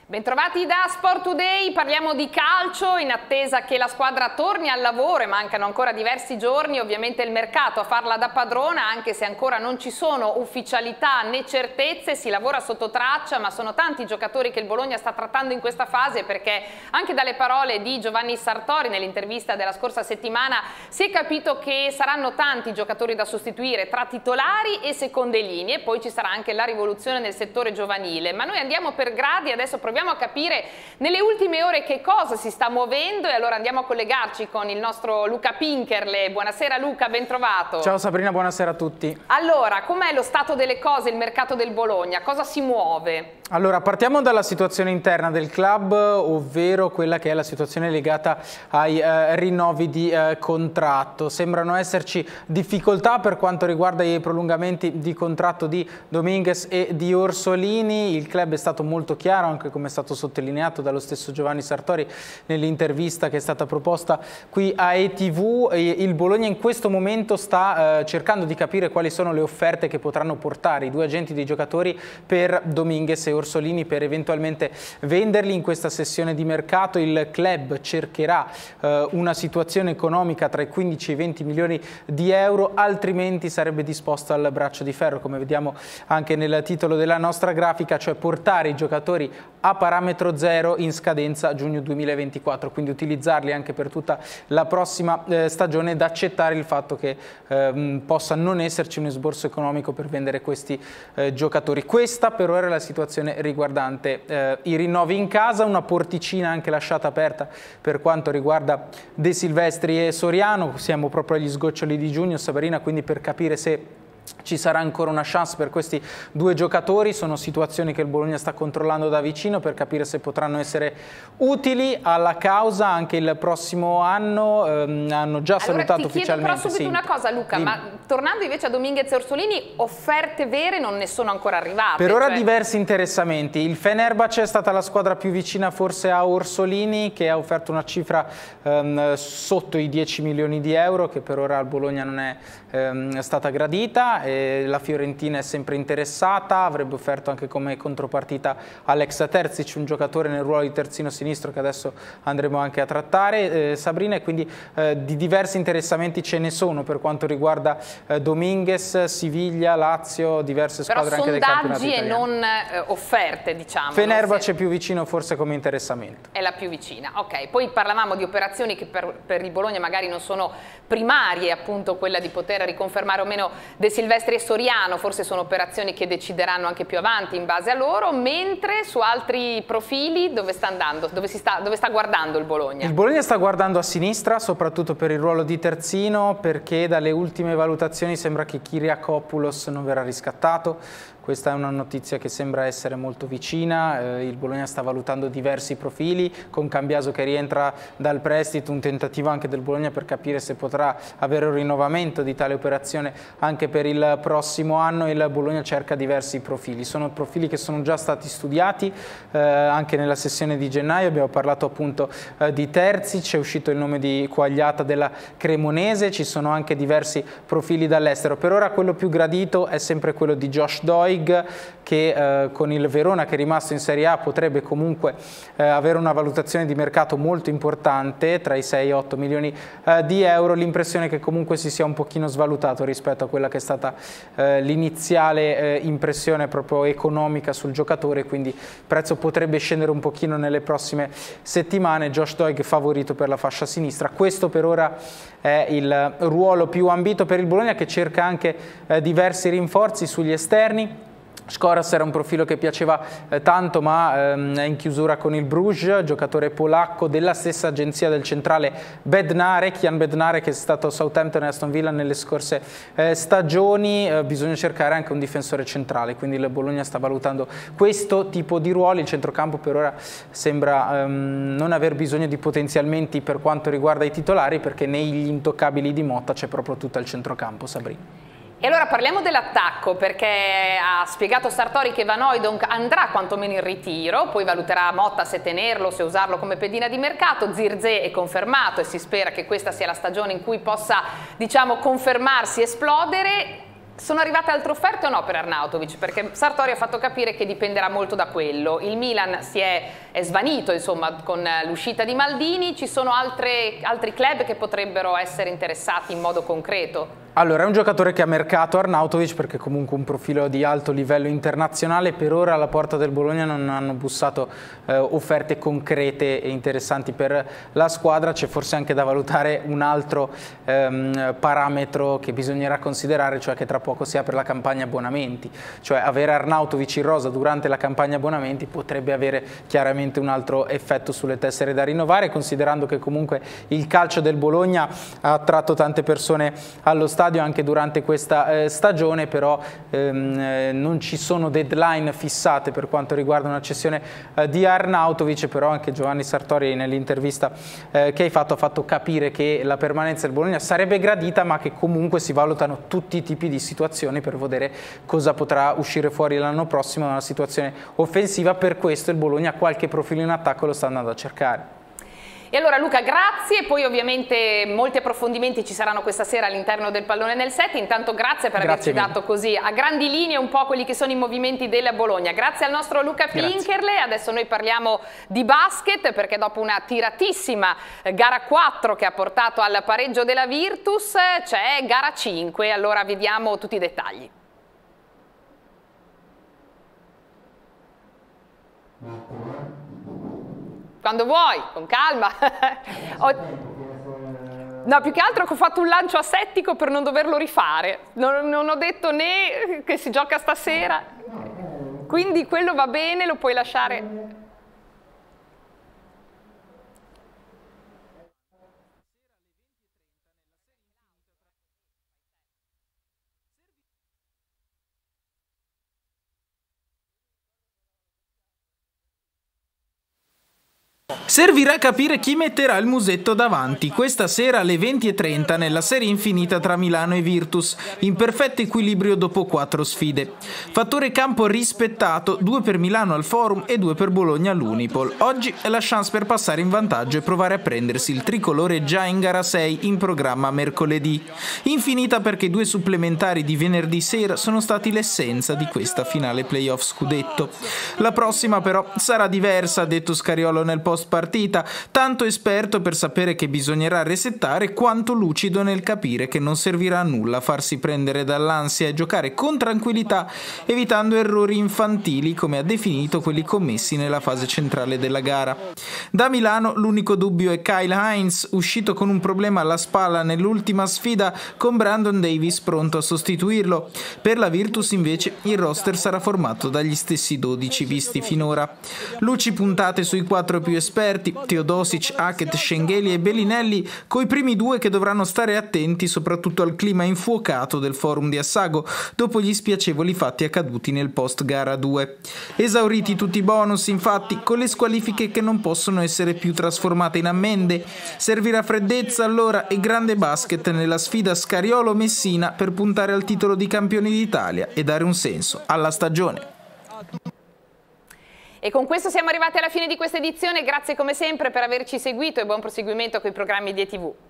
Bentrovati da Sport Today, parliamo di calcio in attesa che la squadra torni al lavoro e mancano ancora diversi giorni, ovviamente il mercato a farla da padrona, anche se ancora non ci sono ufficialità né certezze, si lavora sotto traccia, ma sono tanti giocatori che il Bologna sta trattando in questa fase, perché anche dalle parole di Giovanni Sartori nell'intervista della scorsa settimana si è capito che saranno tanti giocatori da sostituire tra titolari e seconde linee, poi ci sarà anche la rivoluzione nel settore giovanile, ma noi andiamo per gradi, adesso proviamo a capire nelle ultime ore che cosa si sta muovendo e allora andiamo a collegarci con il nostro Luca Pinkerle. Buonasera Luca, ben trovato. Ciao Sabrina, buonasera a tutti. Allora, com'è lo stato delle cose, il mercato del Bologna? Cosa si muove? Allora, partiamo dalla situazione interna del club, ovvero quella che è la situazione legata ai rinnovi di contratto. Sembrano esserci difficoltà per quanto riguarda i prolungamenti di contratto di Dominguez e di Orsolini. Il club è stato molto chiaro, anche come è stato sottolineato dallo stesso Giovanni Sartori nell'intervista che è stata proposta qui a ETV. Il Bologna in questo momento sta cercando di capire quali sono le offerte che potranno portare i due agenti dei giocatori per Dominguez e Orsolini per eventualmente venderli in questa sessione di mercato. Il club cercherà una situazione economica tra i 15 e i 20 milioni di euro, altrimenti sarebbe disposto al braccio di ferro, come vediamo anche nel titolo della nostra grafica, cioè portare i giocatori a parametro zero in scadenza giugno 2024, quindi utilizzarli anche per tutta la prossima stagione ed accettare il fatto che possa non esserci un esborso economico per vendere questi giocatori. Questa per ora è la situazione riguardante i rinnovi in casa, una porticina anche lasciata aperta per quanto riguarda De Silvestri e Soriano. Siamo proprio agli sgoccioli di giugno, Sabrina, quindi per capire se ci sarà ancora una chance per questi due giocatori. Sono situazioni che il Bologna sta controllando da vicino per capire se potranno essere utili alla causa anche il prossimo anno. Hanno già salutato ufficialmente. Però subito una cosa Luca, ma tornando invece a Dominguez e Orsolini, offerte vere non ne sono ancora arrivate? Per ora diversi interessamenti. Il Fenerbahce è stata la squadra più vicina forse a Orsolini, che ha offerto una cifra sotto i 10 milioni di euro, che per ora al Bologna non è stata gradita. La Fiorentina è sempre interessata, avrebbe offerto anche come contropartita Alex Terzic, un giocatore nel ruolo di terzino sinistro che adesso andremo anche a trattare, Sabrina, e quindi di diversi interessamenti ce ne sono per quanto riguarda Dominguez, Siviglia, Lazio, diverse squadre anche del campionato italiano. Sondaggi e non offerte, diciamo. Fenerbahce è più vicino forse come interessamento. È la più vicina, ok. Poi parlavamo di operazioni che per il Bologna magari non sono primarie, appunto quella di poter riconfermare o meno De Silvestri e Soriano, forse sono operazioni che decideranno anche più avanti in base a loro, mentre su altri profili dove sta andando, dove sta guardando il Bologna? Il Bologna sta guardando a sinistra, soprattutto per il ruolo di terzino, perché dalle ultime valutazioni sembra che Kyriakopoulos non verrà riscattato. Questa è una notizia che sembra essere molto vicina. Il Bologna sta valutando diversi profili, con Cambiaso che rientra dal prestito, un tentativo anche del Bologna per capire se potrà avere un rinnovamento di tale operazione anche per il prossimo anno. Il Bologna cerca diversi profili, sono profili che sono già stati studiati anche nella sessione di gennaio. Abbiamo parlato appunto di Terzic, è uscito il nome di Quagliata della Cremonese, ci sono anche diversi profili dall'estero. Per ora quello più gradito è sempre quello di Josh Doig, che con il Verona, che è rimasto in Serie A, potrebbe comunque avere una valutazione di mercato molto importante, tra i 6 e i 8 milioni di euro. L'impressione è che comunque si sia un pochino svalutato rispetto a quella che è stata l'iniziale impressione proprio economica sul giocatore, quindi il prezzo potrebbe scendere un pochino nelle prossime settimane. Josh Doig favorito per la fascia sinistra. Questo per ora è il ruolo più ambito per il Bologna, che cerca anche diversi rinforzi sugli esterni. Škoras era un profilo che piaceva tanto, ma è in chiusura con il Bruges, giocatore polacco della stessa agenzia del centrale Bednarek, Jan Bednarek, che è stato a Southampton e Aston Villa nelle scorse stagioni. Bisogna cercare anche un difensore centrale, quindi il Bologna sta valutando questo tipo di ruoli. Il centrocampo per ora sembra non aver bisogno di potenziamenti per quanto riguarda i titolari, perché negli intoccabili di Motta c'è proprio tutto il centrocampo, Sabrina. E allora parliamo dell'attacco, perché ha spiegato Sartori che Van Hooijdonk andrà quantomeno in ritiro, poi valuterà Motta se tenerlo, se usarlo come pedina di mercato. Zirkzee è confermato e si spera che questa sia la stagione in cui possa, diciamo, confermarsi, esplodere. Sono arrivate altre offerte o no per Arnautovic? Perché Sartori ha fatto capire che dipenderà molto da quello. Il Milan è svanito, insomma, con l'uscita di Maldini. Ci sono altri club che potrebbero essere interessati in modo concreto? Allora, è un giocatore che ha mercato Arnautovic perché comunque un profilo di alto livello internazionale. Per ora alla porta del Bologna non hanno bussato offerte concrete e interessanti per la squadra. C'è forse anche da valutare un altro parametro che bisognerà considerare, cioè che tra poco si apre la campagna abbonamenti. Cioè avere Arnautovic in rosa durante la campagna abbonamenti potrebbe avere chiaramente un altro effetto sulle tessere da rinnovare, considerando che comunque il calcio del Bologna ha attratto tante persone allo stadio anche durante questa stagione, però non ci sono deadline fissate per quanto riguarda una cessione di Arnautovic. Però anche Giovanni Sartori nell'intervista che hai fatto ha fatto capire che la permanenza del Bologna sarebbe gradita, ma che comunque si valutano tutti i tipi di situazioni per vedere cosa potrà uscire fuori l'anno prossimo da una situazione offensiva. Per questo il Bologna qualche profilo in attacco lo sta andando a cercare. E allora Luca, grazie, poi ovviamente molti approfondimenti ci saranno questa sera all'interno del Pallone nel Set. Intanto grazie per averci dato così a grandi linee un po' quelli che sono i movimenti della Bologna. Grazie al nostro Luca Pinkerle. Adesso noi parliamo di basket, perché dopo una tiratissima gara 4 che ha portato al pareggio della Virtus c'è gara 5, allora vediamo tutti i dettagli. Quando vuoi, con calma. No, più che altro che ho fatto un lancio asettico per non doverlo rifare. Non ho detto né che si gioca stasera, quindi quello va bene, lo puoi lasciare. Servirà capire chi metterà il musetto davanti questa sera alle 20:30 nella serie infinita tra Milano e Virtus, in perfetto equilibrio dopo 4 sfide. Fattore campo rispettato, 2 per Milano al Forum e 2 per Bologna all'Unipol. Oggi è la chance per passare in vantaggio e provare a prendersi il tricolore già in gara 6 in programma mercoledì. Infinita perché 2 supplementari di venerdì sera sono stati l'essenza di questa finale playoff scudetto. La prossima però sarà diversa, ha detto Scariolo nel post partita, tanto esperto per sapere che bisognerà resettare quanto lucido nel capire che non servirà a nulla farsi prendere dall'ansia e giocare con tranquillità, evitando errori infantili come ha definito quelli commessi nella fase centrale della gara. Da Milano l'unico dubbio è Kyle Hines, uscito con un problema alla spalla nell'ultima sfida, con Brandon Davis pronto a sostituirlo. Per la Virtus invece il roster sarà formato dagli stessi 12 visti finora. Luci puntate sui 4 più esperti, Teodosic, Hackett, Schengheli e Bellinelli, coi primi 2 che dovranno stare attenti soprattutto al clima infuocato del Forum di Assago dopo gli spiacevoli fatti accaduti nel post gara 2. Esauriti tutti i bonus, infatti, con le squalifiche che non possono essere più trasformate in ammende, servirà freddezza allora e grande basket nella sfida Scariolo-Messina per puntare al titolo di campioni d'Italia e dare un senso alla stagione. E con questo siamo arrivati alla fine di questa edizione, grazie come sempre per averci seguito e buon proseguimento con i programmi di ETV.